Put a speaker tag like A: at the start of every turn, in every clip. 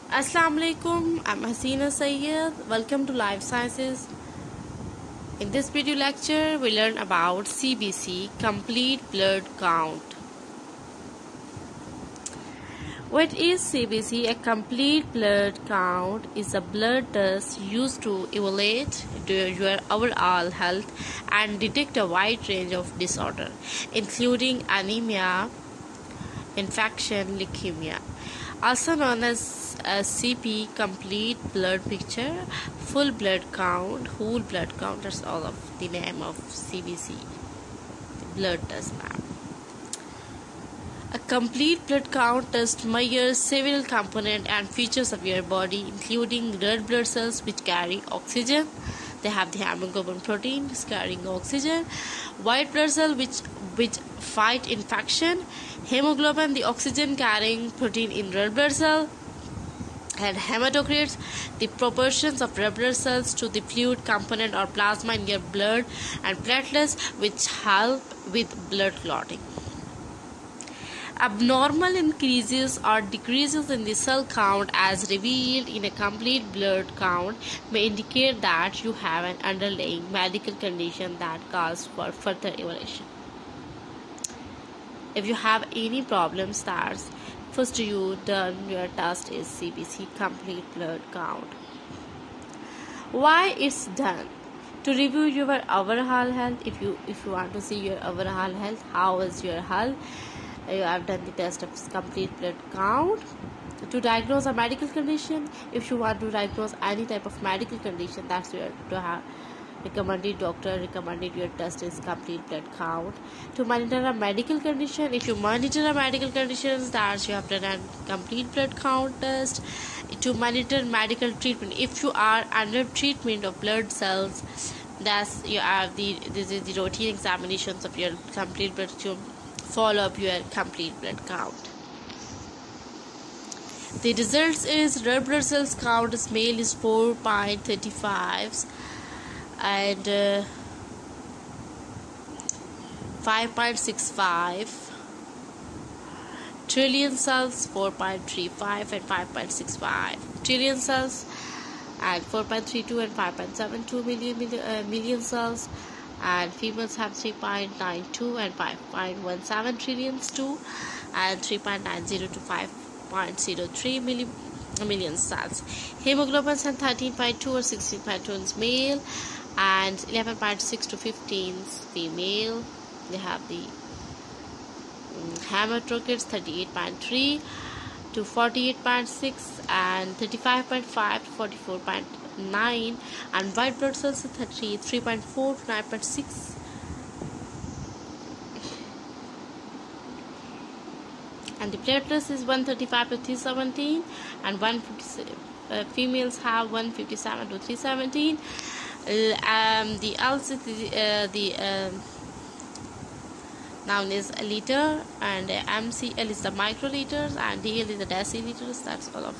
A: Assalamu alaikum, I'm Hasina Sayyed. Welcome to Life Sciences. In this video lecture, we learn about CBC, complete blood count. What is CBC? A complete blood count is a blood test used to evaluate your overall health and detect a wide range of disorders, including anemia, infection, leukemia, also known as CP, complete blood picture, full blood count, whole blood count. That's all of the name of CBC, blood test map. A complete blood count test measures several components and features of your body, including red blood cells which carry oxygen. They have the hemoglobin protein which carrying oxygen, white blood cell which fight infection, hemoglobin the oxygen carrying protein in red blood cell, and hematocrits the proportions of red blood cells to the fluid component or plasma in your blood, and platelets which help with blood clotting. Abnormal increases or decreases in the cell count as revealed in a complete blood count may indicate that you have an underlying medical condition that calls for further evaluation. If you have any problems, that's first you done your test is CBC, complete blood count. Why it's done? To review your overall health. If you want to see your overall health, how is your health, you have done the test of complete blood count. To diagnose a medical condition, if you want to diagnose any type of medical condition, that's your to have recommended doctor recommended your test is complete blood count. To monitor a medical condition, if you monitor a medical condition, that you have done a complete blood count test. To monitor medical treatment, if you are under treatment of blood cells, that's you have this is the routine examinations of your complete blood to follow up your complete blood count. The results is red blood cells count is male is 4.35 and 5.65, trillion cells 4.35 and 5.65 trillion cells, and 4.32 and 5.72 million cells, and females have 3.92 and 5.17 trillions too, and 3.90 to 5.03 million cells. Hemoglobins have 13.2 or 16.2 male, and 11.6 to 15 female. They have the hematocrits 38.3 to 48.6 and 35.5 to 44.9, and white blood cells 3.4 to 9.6, and the platelets is 135 to 317, and 150 females have 157 to 317. The LC noun is a liter, and MCL is the microliters, and DL is the deciliters. That's all of.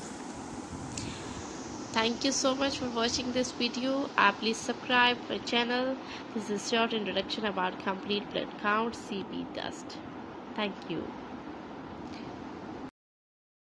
A: Thank you so much for watching this video. Please subscribe to my channel. This is a short introduction about complete blood count CB test. Thank you.